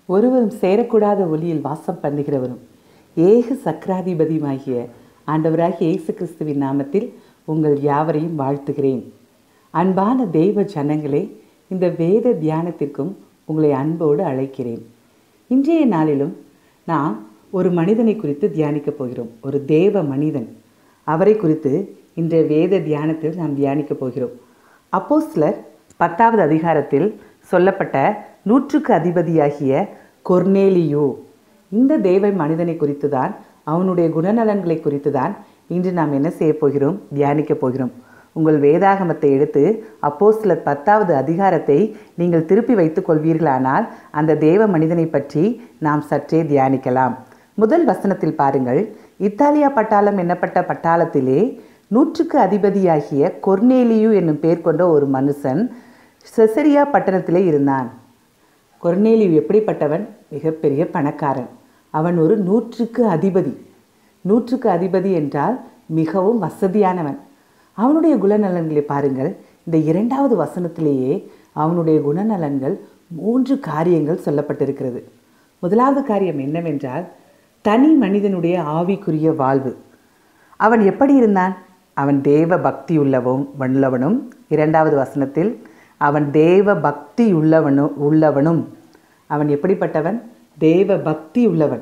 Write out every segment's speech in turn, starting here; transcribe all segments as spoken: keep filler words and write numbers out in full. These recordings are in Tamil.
ஒருவரும் சேரக்கூடாத ஒளியில் வாசம் பண்ணுகிறவரும் ஏக சக்கராதிபதியுமாகிய ஆண்டவராகிய இயேசு கிறிஸ்துவின் நாமத்தில் உங்கள் யாவரையும் வாழ்த்துகிறேன். அன்பான தெய்வ ஜனங்களே, இந்த வேத தியானத்திற்கும் உங்களை அன்போடு அழைக்கிறேன். இன்றைய நாளிலும் நாம் ஒரு மனிதனை குறித்து தியானிக்கப் போகிறோம். ஒரு தேவ மனிதன், அவரை குறித்து இன்றைய வேத தியானத்தில் நாம் தியானிக்கப் போகிறோம். அப்போஸ்தலர் பத்தாவது அதிகாரத்தில் சொல்லப்பட்ட நூற்றுக்கு அதிபதியாகிய கொர்நேலியு, இந்த தேவ மனிதனை குறித்து தான், அவனுடைய குணநலன்களை குறித்து தான் இன்று நாம் என்ன செய்ய போகிறோம், தியானிக்கப் போகிறோம். உங்கள் வேதாகமத்தை எடுத்து அப்போஸ்தலர் பத்தாவது அதிகாரத்தை நீங்கள் திருப்பி வைத்துக் கொள்வீர்களானால் அந்த தேவ மனிதனை பற்றி நாம் சற்றே தியானிக்கலாம். முதல் வசனத்தில் பாருங்கள். இத்தாலியா பட்டாளம் என்னப்பட்ட பட்டாளத்திலே நூற்றுக்கு அதிபதியாகிய கொர்நேலியு என்னும் பேர் கொண்ட ஒரு மனுஷன் செசரியா பட்டணத்திலே இருந்தான். கொர்நேலியு எப்படிப்பட்டவன்? மிகப்பெரிய பணக்காரன். அவன் ஒரு நூற்றுக்கு அதிபதி. நூற்றுக்கு அதிபதி என்றால் மிகவும் வசதியானவன். அவனுடைய குணநலன்களை பாருங்கள். இந்த இரண்டாவது வசனத்திலேயே அவனுடைய குணநலன்கள் மூன்று காரியங்கள் சொல்லப்பட்டிருக்கிறது. முதலாவது காரியம் என்னவென்றால், தனி மனிதனுடைய ஆவிக்குரிய வாழ்வு. அவன் எப்படி இருந்தான்? அவன் தேவ பக்தி உள்ளவன் உள்ளவனும் இரண்டாவது வசனத்தில் அவன் தேவ பக்தி உள்ளவனும் உள்ளவனும் அவன் எப்படிப்பட்டவன்? தேவ பக்தி உள்ளவன்.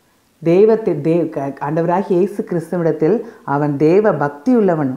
தேவத்தை தேவ ஆண்டவராகிய இயேசு கிறிஸ்துவிடத்தில் அவன் தேவ பக்தி உள்ளவனும்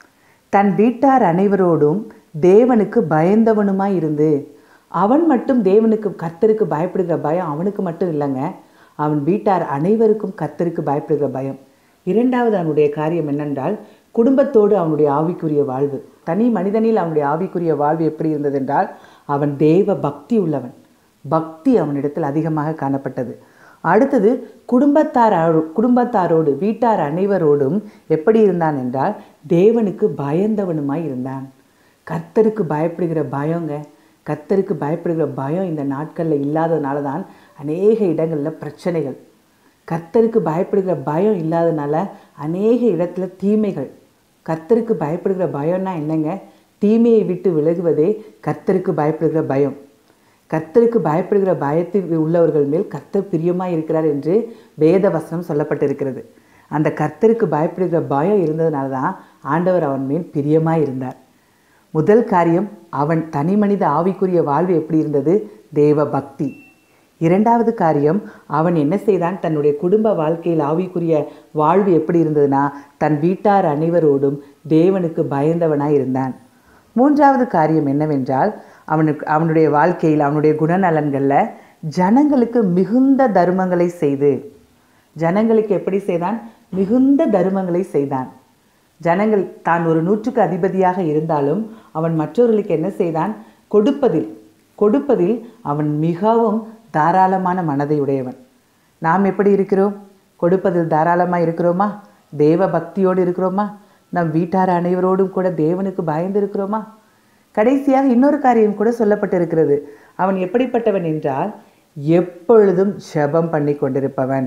தன் வீட்டார் அனைவரோடும் தேவனுக்கு பயந்தவனுமாய் இருந்து, அவன் மட்டும் தேவனுக்கு கர்த்தருக்கு பயப்படுகிற பயம் அவனுக்கு மட்டும் இல்லைங்க, அவன் வீட்டார் அனைவருக்கும் கர்த்தருக்கு பயப்படுகிற பயம். இரண்டாவது அவனுடைய காரியம் என்னென்றால், குடும்பத்தோடு அவனுடைய ஆவிக்குரிய வாழ்வு. தனி மனிதனில் அவனுடைய ஆவிக்குரிய வாழ்வு எப்படி இருந்ததென்றால், அவன் தேவ பக்தி உள்ளவன். பக்தி அவனிடத்தில் அதிகமாக காணப்பட்டது. அடுத்தது குடும்பத்தார் குடும்பத்தாரோடு வீட்டார் அனைவரோடும் எப்படி இருந்தான் என்றால், தேவனுக்கு பயந்தவனுமாய் இருந்தான். கர்த்தருக்கு பயப்படுகிற பயங்க, கர்த்தருக்கு பயப்படுகிற பயம் இந்த நாட்களில் இல்லாததுனால தான் அநேக இடங்களில் பிரச்சனைகள். கர்த்தருக்கு பயப்படுகிற பயம் இல்லாதனால அநேக இடத்துல தீமைகள். கர்த்தருக்கு பயப்படுகிற பயம்னா என்னங்க? தீமையை விட்டு விலகுவதே கர்த்தருக்கு பயப்படுகிற பயம். கர்த்தருக்கு பயப்படுகிற பயத்தில் உள்ளவர்கள் மேல் கர்த்தர் பிரியமாக இருக்கிறார் என்று வேத வசனம் சொல்லப்பட்டிருக்கிறது. அந்த கர்த்தருக்கு பயப்படுகிற பயம் இருந்ததுனால தான் ஆண்டவர் அவன் மேல் பிரியமாக இருந்தார். முதல் காரியம், அவன் தனி மனித ஆவிக்குரிய வாழ்வு எப்படி இருந்தது? தேவ பக்தி. இரண்டாவது காரியம், அவன் என்ன செய்தான்? தன்னுடைய குடும்ப வாழ்க்கையில் ஆவிக்குரிய வாழ்வு எப்படி இருந்ததுன்னா, தன் வீட்டார் அனைவரோடும் தேவனுக்கு பயந்தவனாய் இருந்தான். மூன்றாவது காரியம் என்னவென்றால், அவனுக்கு அவனுடைய வாழ்க்கையில் அவனுடைய குணநலன்களில் ஜனங்களுக்கு மிகுந்த தர்மங்களை செய்து, ஜனங்களுக்கு எப்படி செய்தான்? மிகுந்த தர்மங்களை செய்தான். ஜனங்கள் தான் ஒரு நூற்றுக்கு அதிபதியாக இருந்தாலும் அவன் மற்றவர்களுக்கு என்ன செய்தான்? கொடுப்பதில் கொடுப்பதில் அவன் மிகவும் தாராளமான மனதை உடையவன். நாம் எப்படி இருக்கிறோம்? கொடுப்பதில் தாராளமாக இருக்கிறோமா? தேவ பக்தியோடு இருக்கிறோமா? நம் வீட்டார் அனைவரோடும் கூட தேவனுக்கு பயந்து இருக்கிறோமா? கடைசியாக இன்னொரு காரியம் கூட சொல்லப்பட்டிருக்கிறது. அவன் எப்படிப்பட்டவன் என்றால், எப்பொழுதும் ஜெபம் பண்ணி கொண்டிருப்பவன்.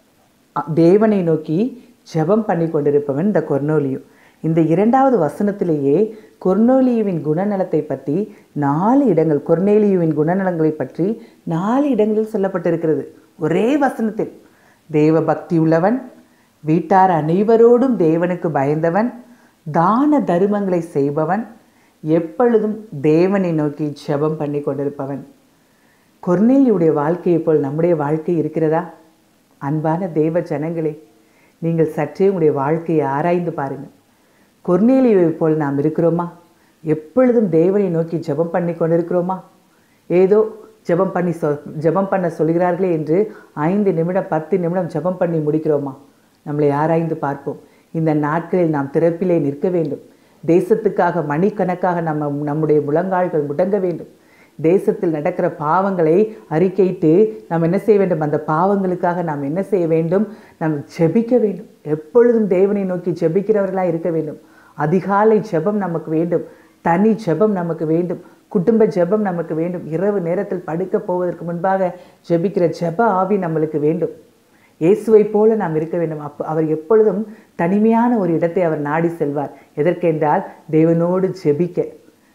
தேவனை நோக்கி ஜெபம் பண்ணி கொண்டிருப்பவன் இந்த கொர்நேலியு. இந்த இரண்டாவது வசனத்திலேயே கொர்நேலியுவின் குணநலத்தை பற்றி நாலு இடங்கள், கொர்நேலியுவின் குணநலங்களை பற்றி நாலு இடங்களில் சொல்லப்பட்டிருக்கிறது. ஒரே வசனத்தில் தேவ பக்தி உள்ளவன், வீட்டார் அனைவரோடும் தேவனுக்கு பயந்தவன், தான தருமங்களை செய்பவன், எப்பொழுதும் தேவனை நோக்கி ஜெபம் பண்ணி கொண்டிருப்பவன். கொர்நேலியுடைய வாழ்க்கையை போல் நம்முடைய வாழ்க்கை இருக்கிறதா? அன்பான தேவ ஜனங்களே, நீங்கள் சற்றே உங்களுடைய வாழ்க்கையை ஆராய்ந்து பாருங்கள். கொர்நேலியுவை போல் நாம் இருக்கிறோமா? எப்பொழுதும் தேவனை நோக்கி ஜெபம் பண்ணி கொண்டிருக்கிறோமா? ஏதோ ஜெபம் பண்ணி சொ ஜெபம் பண்ண சொல்கிறார்களே என்று ஐந்து நிமிடம் பத்து நிமிடம் ஜெபம் பண்ணி முடிக்கிறோமா? நம்மளை ஆராய்ந்து பார்ப்போம். இந்த நாட்களில் நாம் திறப்பிலே நிற்க வேண்டும். தேசத்துக்காக மணிக்கணக்காக நம்ம நம்முடைய முழங்கால்கள் முடங்க வேண்டும். தேசத்தில் நடக்கிற பாவங்களை அறிக்கையிட்டு நாம் என்ன செய்ய வேண்டும்? அந்த பாவங்களுக்காக நாம் என்ன செய்ய வேண்டும்? நாம் ஜெபிக்க வேண்டும். எப்பொழுதும் தேவனை நோக்கி ஜெபிக்கிறவர்களாக இருக்க வேண்டும். அதிகாலை ஜெபம் நமக்கு வேண்டும். தனி ஜெபம் நமக்கு வேண்டும். குடும்ப ஜெபம் நமக்கு வேண்டும். இரவு நேரத்தில் படுக்க போவதற்கு முன்பாக ஜெபிக்கிற ஜெப ஆவி நம்மளுக்கு வேண்டும். இயேசுவை போல நாம் இருக்க வேண்டும். அப்போ அவர் எப்பொழுதும் தனிமையான ஒரு இடத்தை அவர் நாடி செல்வார். எதற்கென்றால் தேவனோடு ஜெபிக்க.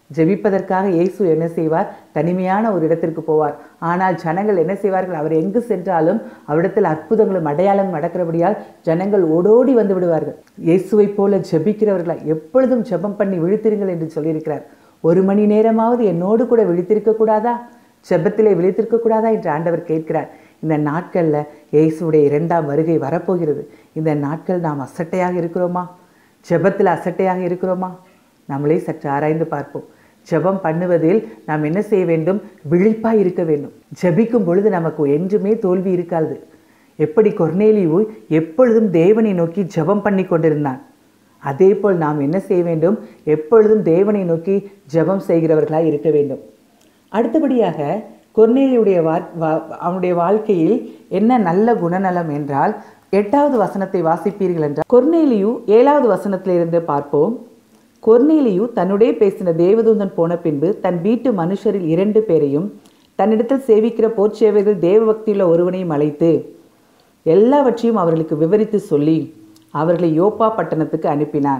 ஜெபிப்பதற்காக இயேசு என்ன செய்வார்? தனிமையான ஒரு இடத்திற்கு போவார். ஆனால் ஜனங்கள் என்ன செய்வார்கள்? அவர் எங்கு சென்றாலும் அவரிடத்தில் அற்புதங்களும் அடையாளம் நடக்கிறபடியால் ஜனங்கள் ஓடோடி வந்து விடுவார்கள். இயேசுவை போல ஜெபிக்கிறவர்களா எப்பொழுதும் ஜெபம் பண்ணி விழித்திருங்கள் என்று சொல்லியிருக்கிறார். ஒரு மணி நேரமாவது என்னோடு கூட விழித்திருக்க கூடாதா? ஜெபத்திலே விழித்திருக்க கூடாதா என்று ஆண்டவர் கேட்கிறார். இந்த நாட்களில் இயேசுடைய இரண்டாம் வருகை வரப்போகிறது. இந்த நாட்கள் நாம் அசட்டையாக இருக்கிறோமா? ஜெபத்தில் அசட்டையாக இருக்கிறோமா? நம்மளே சற்று ஆராய்ந்து பார்ப்போம். ஜெபம் பண்ணுவதில் நாம் என்ன செய்ய வேண்டும்? விழிப்பாய் இருக்க வேண்டும். ஜெபிக்கும் பொழுது நமக்கு என்றுமே தோல்வி இருக்காது. எப்படி கொர்நேலியு எப்பொழுதும் தேவனை நோக்கி ஜெபம் பண்ணி கொண்டிருந்தான், அதே போல் நாம் என்ன செய்ய வேண்டும்? எப்பொழுதும் தேவனை நோக்கி ஜெபம் செய்கிறவர்களாய் இருக்க வேண்டும். அடுத்தபடியாக கொர்நேலியுடைய அவனுடைய வாழ்க்கையில் என்ன நல்ல குணநலம் என்றால், எட்டாவது வசனத்தை வாசிப்பீர்கள் என்றால், கொர்நேலியு ஏழாவது வசனத்திலிருந்து பார்ப்போம். கொர்நேலியு தன்னுடைய பேசின தேவதூதன் போன பின்பு தன் வீட்டு மனுஷரில் இரண்டு பேரையும் தன்னிடத்தில் சேவிக்கிற போர்ச்சேவர்கள் தேவபக்தியுள்ள ஒருவனையும் அழைத்து எல்லாவற்றையும் அவர்களுக்கு விவரித்து சொல்லி அவர்களை யோப்பா பட்டணத்துக்கு அனுப்பினான்.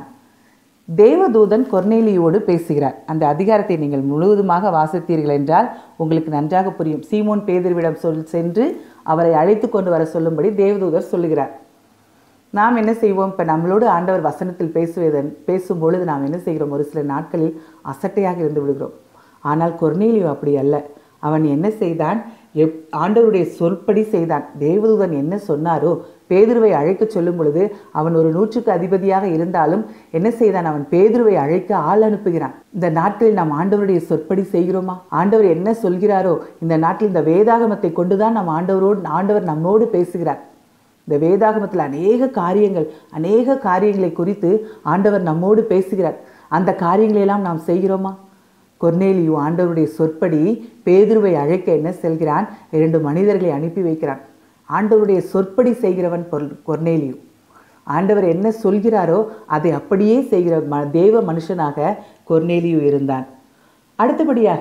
தேவதூதன் கொர்நேலியோடு பேசுகிறார். அந்த அதிகாரத்தை நீங்கள் முழுவதுமாக வாசித்தீர்கள் என்றால் உங்களுக்கு நன்றாக புரியும். சீமோன் பேதுருவிடம் சொல் சென்று அவரை அழைத்து கொண்டு வர சொல்லும்படி தேவதூதர் சொல்லுகிறார். நாம் என்ன செய்வோம்? இப்போ நம்மளோடு ஆண்டவர் வசனத்தில் பேசுவதன் பேசும் பொழுது நாம் என்ன செய்கிறோம்? ஒரு சில நாட்களில் அசட்டையாக இருந்து விடுகிறோம். ஆனால் கொர்நேலியு அப்படி அல்ல. அவன் என்ன செய்தான்? எப் ஆண்டவருடைய சொற்படி செய்தான். தேவதூதன் என்ன சொன்னாரோ, பேதுருவை அழைக்க சொல்லும் பொழுது அவன் ஒரு நூற்றுக்கு அதிபதியாக இருந்தாலும் என்ன செய்தான்? அவன் பேதுருவை அழைக்க ஆள் அனுப்புகிறான். இந்த நாட்களில் நாம் ஆண்டவருடைய சொற்படி செய்கிறோமா? ஆண்டவர் என்ன சொல்கிறாரோ இந்த நாட்டில் இந்த வேதாகமத்தை கொண்டுதான் நாம் ஆண்டவரோடு ஆண்டவர் நம்மோடு பேசுகிறார். இந்த வேதாகமத்தில் அநேக காரியங்கள் அநேக காரியங்களை குறித்து ஆண்டவர் நம்மோடு பேசுகிறார். அந்த காரியங்களெல்லாம் நாம் செய்கிறோமா? கொர்நேலியு ஆண்டவருடைய சொற்படி பேதுருவை அழைக்க என்ன செல்கிறான்? இரண்டு மனிதர்களை அனுப்பி வைக்கிறான். ஆண்டவருடைய சொற்படி செய்கிறவன் கொர்நேலியு. ஆண்டவர் என்ன சொல்கிறாரோ அதை அப்படியே செய்கிற தேவ மனுஷனாக கொர்நேலியு இருந்தான். அடுத்தபடியாக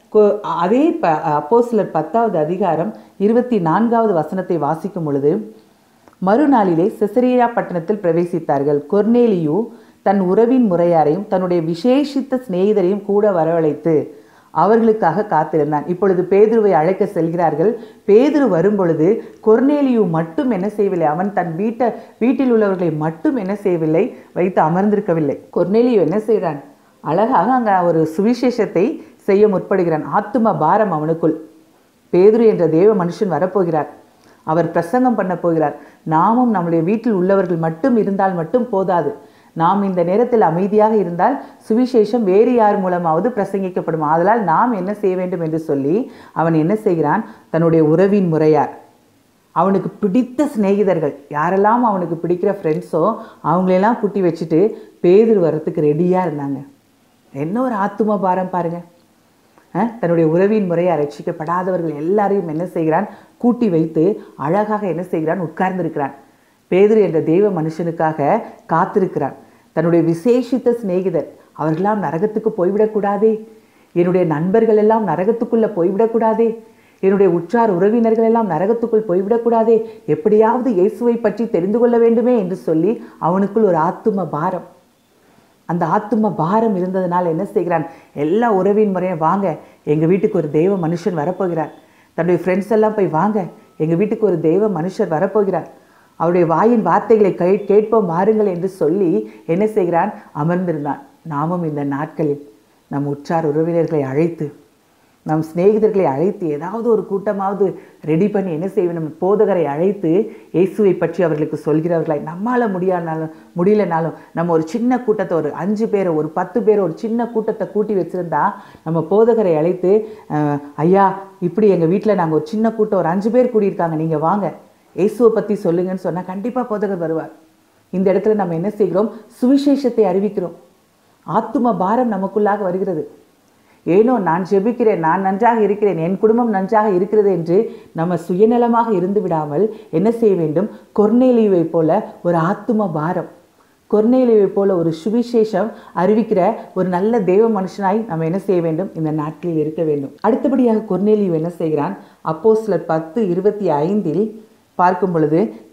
அதே அப்போஸ்தலர் பத்தாவது அதிகாரம் இருபத்தி நான்காவது வசனத்தை வாசிக்கும் பொழுது, மறுநாளிலே செசரியா பட்டணத்தில் பிரவேசித்தார்கள். கொர்நேலியு தன் உறவின் முறையாரையும் தன்னுடைய விசேஷித்த சிநேகிதரையும் கூட வரவழைத்து அவர்களுக்காக காத்திருந்தான். இப்பொழுது பேதுருவை அழைக்க செல்கிறார்கள். பேதுரு வரும் பொழுது கொர்நேலியு மட்டும் என்ன செய்யவில்லை? அவன் தன் வீட்டை வீட்டில் உள்ளவர்களை மட்டும் என்ன செய்யவில்லை? வைத்து அமர்ந்திருக்கவில்லை. கொர்நேலியு என்ன செய்கிறான்? அழகாக அங்கே ஒரு சுவிசேஷத்தை செய்ய முற்படுகிறான். ஆத்தும பாரம் அவனுக்குள். பேதுரு என்ற தேவ மனுஷன் வரப்போகிறார். அவர் பிரசங்கம் பண்ண போகிறார். நாமும் நம்முடைய வீட்டில் உள்ளவர்கள் மட்டும் இருந்தால் மட்டும் போதாது. நாம் இந்த நேரத்தில் அமைதியாக இருந்தால் சுவிசேஷம் வேறு யார் மூலமாவது பிரசங்கிக்கப்படும். ஆதலால் நாம் என்ன செய்ய வேண்டும் என்று சொல்லி அவன் என்ன செய்கிறான்? தன்னுடைய உறவின் முறையார், அவனுக்கு பிடித்த சிநேகிதர்கள், யாரெல்லாம் அவனுக்கு பிடிக்கிற ஃப்ரெண்ட்ஸோ அவங்களெல்லாம் கூட்டி வச்சுட்டு பேதுரு வரத்துக்கு ரெடியாக இருந்தாங்க. என்ன ஒரு ஆத்தும பாரம் பாருங்கள். தன்னுடைய உறவின் முறையை ரட்சிக்கப்படாதவர்கள் எல்லாரையும் என்ன செய்கிறான்? கூட்டி வைத்து அழகாக என்ன செய்கிறான்? உட்கார்ந்திருக்கிறான். பேதுரு என்ற தெய்வ மனுஷனுக்காக காத்திருக்கிறான். தன்னுடைய விசேஷித்த சிநேகிதர், அவர்களெல்லாம் நரகத்துக்கு போய்விடக்கூடாதே, என்னுடைய நண்பர்கள் எல்லாம் நரகத்துக்குள்ளே போய்விடக்கூடாதே, என்னுடைய உற்றார் உறவினர்கள் எல்லாம் நரகத்துக்குள் போய்விடக்கூடாதே, எப்படியாவது இயேசுவை பற்றி தெரிந்து கொள்ள வேண்டுமே என்று சொல்லி அவனுக்குள் ஒரு ஆத்தும பாரம். அந்த ஆத்தும பாரம் இருந்ததுனால என்ன செய்கிறான்? எல்லா உறவின் முறையும், வாங்க எங்கள் வீட்டுக்கு ஒரு தெய்வ மனுஷன் வரப்போகிறார். தன்னுடைய ஃப்ரெண்ட்ஸ் எல்லாம் போய், வாங்க எங்கள் வீட்டுக்கு ஒரு தெய்வ மனுஷர் வரப்போகிறார், அவருடைய வாயின் வார்த்தைகளை கை கேட்போம் வாருங்கள் என்று சொல்லி என்ன செய்கிறான்? அமர்ந்திருந்தான். நாமும் இந்த நாட்களில் நம் உற்றார் உறவினர்களை அழைத்து, நம் சிநேகிதர்களை அழைத்து, ஏதாவது ஒரு கூட்டமாவது ரெடி பண்ணி என்ன செய்வோம்? நம்ம போதகரை அழைத்து இயேசுவை பற்றி அவர்களுக்கு சொல்கிறவர்களாய், நம்மளால் முடியானாலும் முடியலனாலும் நம்ம ஒரு சின்ன கூட்டத்தை, ஒரு அஞ்சு பேரை ஒரு பத்து பேரை ஒரு சின்ன கூட்டத்தை கூட்டி வச்சுருந்தா நம்ம போதகரை அழைத்து, ஐயா இப்படி எங்கள் வீட்டில் நாங்கள் ஒரு சின்ன கூட்டம் ஒரு அஞ்சு பேர் கூடியிருக்காங்க, நீங்கள் வாங்க இயேசுவை பற்றி சொல்லுங்கன்னு சொன்னால் கண்டிப்பாக போதகர் வருவார். இந்த இடத்துல நம்ம என்ன செய்கிறோம்? சுவிசேஷத்தை அறிவிக்கிறோம். ஆத்தும பாரம் நமக்குள்ளாக வருகிறது. ஏனோ நான் ஜெபிக்கிறேன், நான் நன்றாக இருக்கிறேன், என் குடும்பம் நன்றாக இருக்கிறது என்று நம்ம சுயநலமாக இருந்து விடாமல் என்ன செய்ய வேண்டும்? கொர்நேலியுவை போல ஒரு ஆத்தும பாரம், கொர்நேலியுவை போல ஒரு சுவிசேஷம் அறிவிக்கிற ஒரு நல்ல தேவ மனுஷனாய் நம்ம என்ன செய்ய வேண்டும்? இந்த நாட்களில் இருக்க வேண்டும். அடுத்தபடியாக கொர்நேலியு என்ன செய்கிறான்? அப்போஸ்தலர் பத்து இருபத்தி ஐந்தில் பார்க்கும் பொழுது,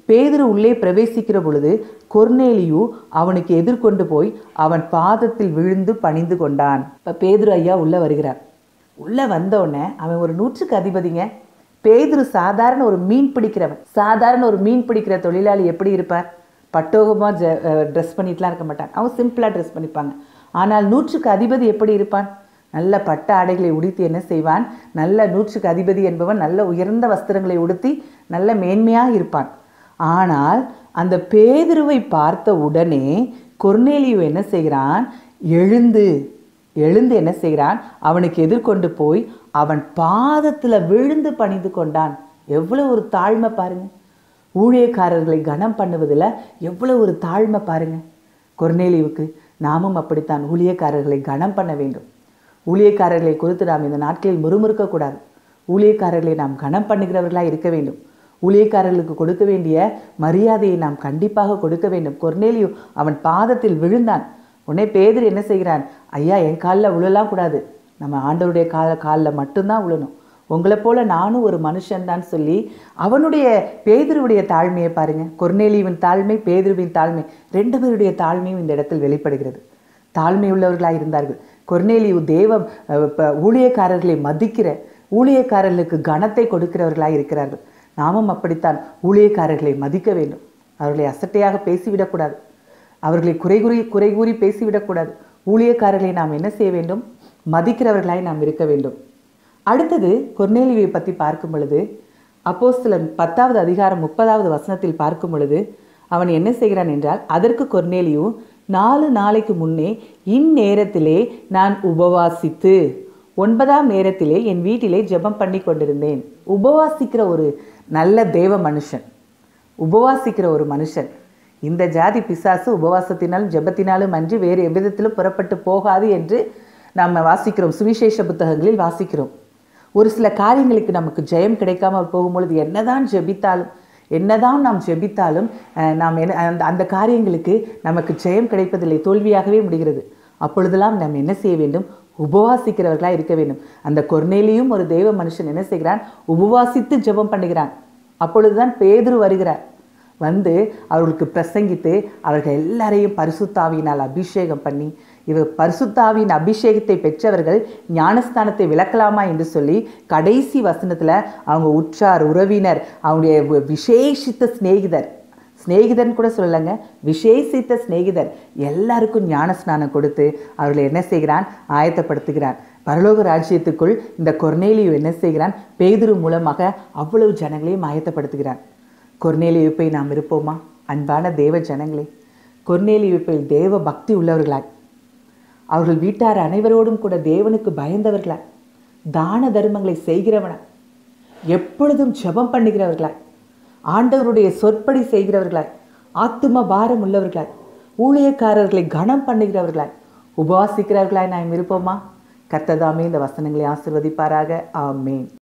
பேதுரு உள்ளே பிரவேசிக்கிற பொழுது கொர்நேலியு அவனுக்கு எதிர்கொண்டு போய் அவன் பாதத்தில் விழுந்து பணிந்து கொண்டான். இப்போ பேதுரு ஐயா உள்ளே வருகிறார். உள்ளே வந்தோடனே அவன் ஒரு நூற்றுக்கு அதிபதிங்க. பேதுரு சாதாரண ஒரு மீன் பிடிக்கிறவன். சாதாரண ஒரு மீன் பிடிக்கிற தொழிலாளி எப்படி இருப்பார்? பட்டோகமாக ஜ ட்ரெஸ் பண்ணிட்டுலாம் இருக்க மாட்டான். அவன் சிம்பிளாக ட்ரெஸ் பண்ணிப்பாங்க. ஆனால் நூற்றுக்கு அதிபதி எப்படி இருப்பான்? நல்ல பட்ட ஆடைகளை உடுத்தி என்ன செய்வான்? நல்ல நூற்றுக்கு அதிபதி என்பவன் நல்ல உயர்ந்த வஸ்திரங்களை உடுத்தி நல்ல மேன்மையாக இருப்பான். ஆனால் அந்த பேதுருவை பார்த்த உடனே கொர்நேலியு என்ன செய்கிறான்? எழுந்து எழுந்து என்ன செய்கிறான்? அவனுக்கு எதிர்கொண்டு போய் அவன் பாதத்தில் விழுந்து பணிந்து கொண்டான். எவ்வளோ ஒரு தாழ்மை பாருங்க. ஊழியக்காரர்களை கனம் பண்ணுவதில் எவ்வளோ ஒரு தாழ்மை பாருங்க கொர்நேலியுவுக்கு. நாமும் அப்படித்தான் ஊழியக்காரர்களை கனம் பண்ண வேண்டும். ஊழியக்காரர்களை குறித்து நாம் இந்த நாட்களில் முறுமுறுக்கக்கூடாது. ஊழியக்காரர்களை நாம் கனம் பண்ணுகிறவர்களாக இருக்க வேண்டும். ஊழியக்காரர்களுக்கு கொடுக்க வேண்டிய மரியாதையை நாம் கண்டிப்பாக கொடுக்க வேண்டும். கொர்நேலியு அவன் பாதத்தில் விழுந்தான். உடனே பேதுரு என்ன செய்கிறான்? ஐயா, என் காலில் விழலாம் கூடாது, நம்ம ஆண்டவருடைய கால காலில் மட்டும்தான் விழணும். உங்களை போல நானும் ஒரு மனுஷன்தான் சொல்லி அவனுடைய பேதுருவுடைய தாழ்மையை பாருங்க. கொர்நேலியுவின் தாழ்மை, பேதுருவின் தாழ்மை, ரெண்டு பேருடைய தாழ்மையும் இந்த இடத்தில் வெளிப்படுகிறது. தாழ்மை உள்ளவர்களாக இருந்தார்கள். கொர்நேலியு தேவ ஊழியக்காரர்களை மதிக்கிற, ஊழியக்காரர்களுக்கு கனத்தை கொடுக்கிறவர்களாக இருக்கிறார்கள். நாமும் அப்படித்தான் ஊழியக்காரர்களை மதிக்க வேண்டும். அவர்களை அசட்டையாக பேசிவிடக்கூடாது. அவர்களை குறை கூறி குறை கூறி பேசிவிடக்கூடாது. ஊழியக்காரர்களை நாம் என்ன செய்ய வேண்டும்? மதிக்கிறவர்களாய் நாம் இருக்க வேண்டும். அடுத்தது கொர்நேலியுவை பற்றி பார்க்கும் பொழுது அப்போஸ்தலர் பத்தாவது அதிகாரம் முப்பதாவது வசனத்தில் பார்க்கும் பொழுது அவன் என்ன செய்கிறான் என்றால், அதற்கு கொர்நேலியு, நாலு நாளைக்கு முன்னே இந்நேரத்திலே நான் உபவாசித்து ஒன்பதாம் நேரத்திலே என் வீட்டிலே ஜெபம் பண்ணி கொண்டிருந்தேன். உபவாசிக்கிற ஒரு நல்ல தேவ மனுஷன், உபவாசிக்கிற ஒரு மனுஷன். இந்த ஜாதி பிசாசு உபவாசத்தினாலும் ஜெபத்தினாலும் அன்றி வேறு எவ்விதத்திலும் புறப்பட்டு போகாது என்று நாம் வாசிக்கிறோம். சுவிசேஷ புத்தகங்களில் வாசிக்கிறோம். ஒரு சில காரியங்களுக்கு நமக்கு ஜெயம் கிடைக்காமல் போகும்பொழுது என்னதான் ஜெபித்தாலும் என்னதான் நாம் ஜெபித்தாலும் நாம் என்ன அந்த அந்த காரியங்களுக்கு நமக்கு ஜெயம் கிடைப்பதில்லை, தோல்வியாகவே முடிகிறது. அப்பொழுதெல்லாம் நாம் என்ன செய்ய வேண்டும்? உபவாசிக்கிறவர்களாக இருக்க வேண்டும். அந்த கொர்நேலியும் ஒரு தெய்வ மனுஷன் என்ன செய்கிறான்? உபவாசித்து ஜெபம் பண்ணுகிறான். அப்பொழுதுதான் பேதுரு வருகிறார். வந்து அவர்களுக்கு பிரசங்கித்து அவர்கள் எல்லாரையும் பரிசுத்தாவியினால் அபிஷேகம் பண்ணி, இவர் பரிசுத்தாவியின் அபிஷேகத்தை பெற்றவர்கள் ஞானஸ்தானத்தை விளக்கலாமா என்று சொல்லி கடைசி வசனத்தில் அவங்க உற்றார் உறவினர், அவங்களுடைய விசேஷித்த சிநேகிதர், சிநேகிதன் கூட சொல்லலைங்க, விசேஷித்த சிநேகிதர் எல்லாருக்கும் ஞானஸ்நானம் கொடுத்து அவர்களை என்ன செய்கிறான்? ஆயத்தப்படுத்துகிறான். பரலோக ராஜ்யத்துக்குள் இந்த கொர்நேலியு என்ன செய்கிறான்? பேதுரு மூலமாக அவ்வளவு ஜனங்களையும் ஆயத்தப்படுத்துகிறான். கொர்நேலியுப்பை நாம் இருப்போமா? அன்பான தேவ ஜனங்களே, கொர்நேலியுப்பை தேவ பக்தி உள்ளவர்களாய், அவர்கள் வீட்டார் அனைவரோடும் கூட தேவனுக்கு பயந்தவர்களாய், தான தர்மங்களை செய்கிறவனாய், எப்பொழுதும் ஜெபம் பண்ணுகிறவர்களாய், ஆண்டவருடைய சொற்படி செய்கிறவர்களாய், ஆத்தும பாரம் உள்ளவர்களாய், ஊழியக்காரர்களை கனம் பண்ணுகிறவர்களாய், உபவாசிக்கிறவர்களாய் நாம் இருப்போமா? கர்த்தர் தாமே இந்த வசனங்களை ஆசீர்வதிப்பாராக. ஆமென்.